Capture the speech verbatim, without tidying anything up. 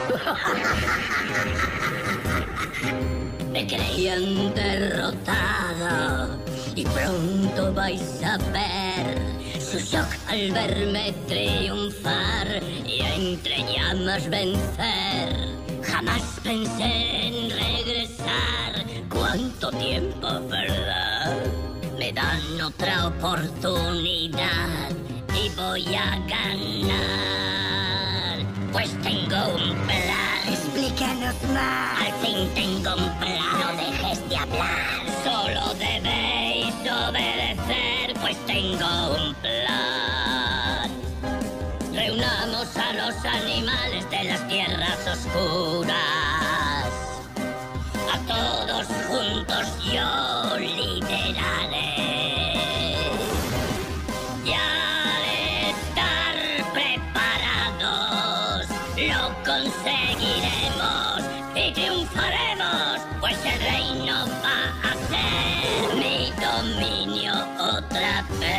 Me creían derrotado y pronto vais a ver su shock al verme triunfar y entre llamas vencer. Jamás pensé en regresar. ¿Cuánto tiempo, verdad? Me dan otra oportunidad y voy a ganar. Pues tengo un plan. Explícanos más. Al fin tengo un plan. No dejes de hablar. Solo debéis obedecer, pues tengo un plan. Reunamos a los animales de las tierras oscuras. A todos juntos yo lideraré. Y al estar preparados lo conseguiremos y triunfaremos, pues el reino va a ser mi dominio otra vez.